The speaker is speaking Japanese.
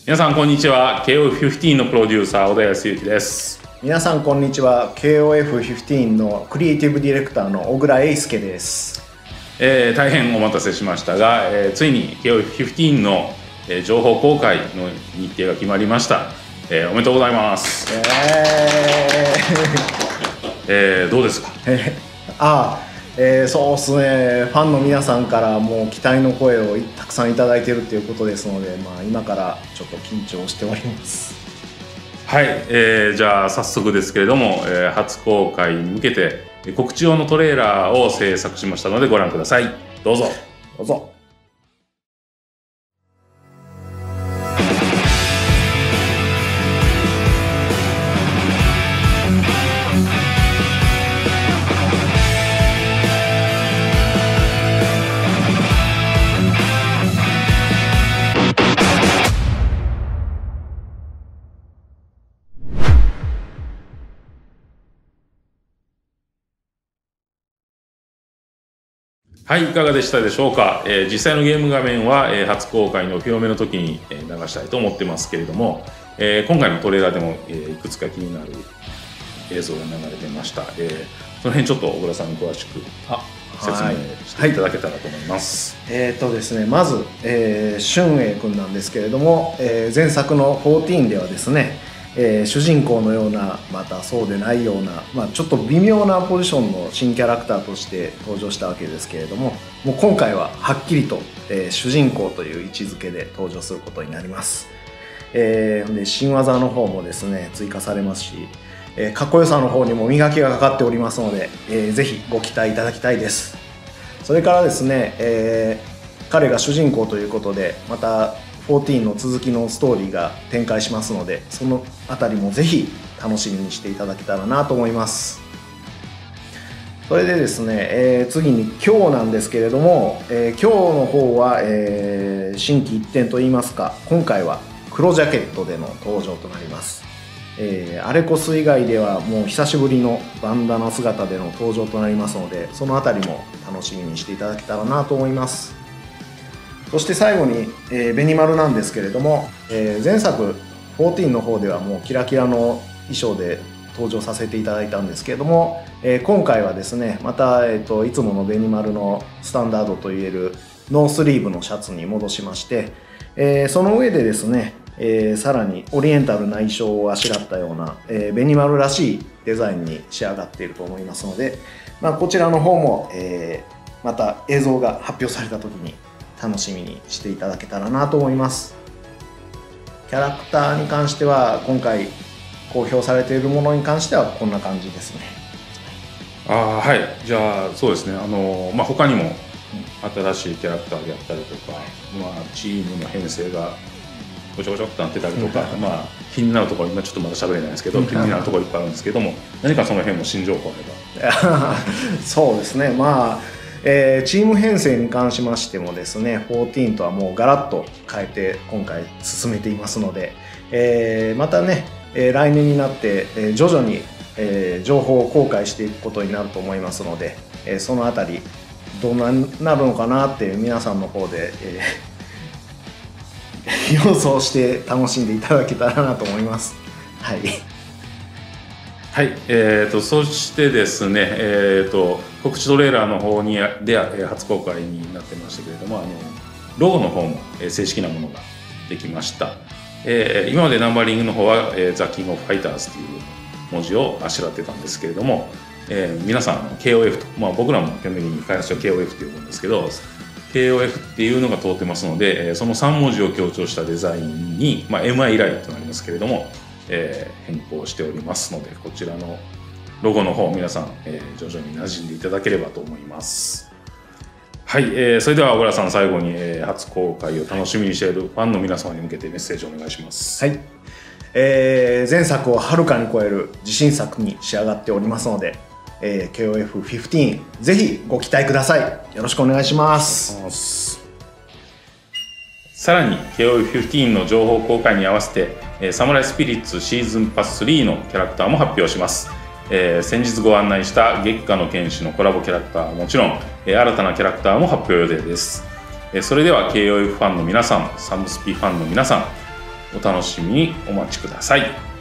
皆さんこんにちは。 KOF15 のプロデューサー小田康之です。 皆さんこんにちは。 KOF15 のクリエイティブディレクターの小倉英介です。 大変お待たせしましたが、ついに KOF15 の、情報公開の日程が決まりました。おめでとうございます。どうですか？ そうですね、ファンの皆さんからもう期待の声をたくさんいただいているということですので、今からちょっと緊張しております。 はい、じゃあ早速ですけれども、初公開に向けて告知用のトレーラーを制作しましたのでご覧ください。どうぞ。 どうぞ。 はい、いかがでしたでしょうか。実際のゲーム画面は、初公開のお披露目の時に、流したいと思ってますけれども、今回のトレーラーでも、いくつか気になる映像が流れてました。その辺ちょっと小倉さんに詳しく説明していただけたらと思います。 ですね、まず、俊英君なんですけれども、前作の14ではですね、主人公のようなまたそうでないような、ちょっと微妙なポジションの新キャラクターとして登場したわけですけれども、もう今回ははっきりと、主人公という位置づけで登場することになります。で新技の方もですね追加されますし、かっこよさの方にも磨きがかかっておりますので、ぜひご期待いただきたいです。それからですね、彼が主人公ということでまた14の続きのストーリーが展開しますので、そのあたりもぜひ楽しみにしていただけたらなと思います。それでですね、次に今日なんですけれども、今日の方は、心機一転といいますか、今回は黒ジャケットでの登場となります。アレコス以外ではもう久しぶりのバンダナ姿での登場となりますので、そのあたりも楽しみにしていただけたらなと思います。そして最後に、ベニマルなんですけれども、前作14の方ではもうキラキラの衣装で登場させていただいたんですけれども、今回はですねまた、いつものベニマルのスタンダードといえるノースリーブのシャツに戻しまして、その上でですね、さらにオリエンタルな衣装をあしらったような、ベニマルらしいデザインに仕上がっていると思いますので、こちらの方も、また映像が発表された時に楽しみにしていただけたらなと思います。キャラクターに関しては今回公表されているものに関してはこんな感じですね。 はい、じゃあそうですね、他にも新しいキャラクターであったりとか、チームの編成がごちゃごちゃっとなってたりとか、気になるところ今ちょっとまだ喋れないですけど、気になるところいっぱいあるんですけども、何かその辺も新情報あれば。 そうですね、チーム編成に関しましてもですね14とはもうガラッと変えて今回進めていますので、またね、来年になって、徐々に、情報を公開していくことになると思いますので、そのあたりどうなるのかなって皆さんの方で、予想して楽しんでいただけたらなと思います。はい。 はい、そしてですね、告知トレーラーの方で初公開になってましたけれども、ロゴの方も正式なものができました。今までナンバリングの方はザ・キング・オブ・ファイターズという文字をあしらってたんですけれども、皆さんKOF と、僕らも基本的に開発者は KOF と呼ぶんですけど、KOF っていうのが通ってますので、その3文字を強調したデザインに、MI 以来となりますけれども、変更しておりますので、こちらのロゴの方皆さん、徐々に馴染んでいただければと思います。はい、それでは小倉さん最後に、初公開を楽しみにしているファンの皆様に向けてメッセージをお願いします。 はい、前作をはるかに超える自信作に仕上がっておりますので、KOF15 ぜひご期待ください。よろしくお願いします。 さらに KOF15 の情報公開に合わせて、サムライスピリッツシーズンパス3のキャラクターも発表します。先日ご案内した月下の剣士のコラボキャラクターはもちろん、新たなキャラクターも発表予定です。それでは KOF ファンの皆さん、サムスピファンの皆さん、 お楽しみにお待ちください。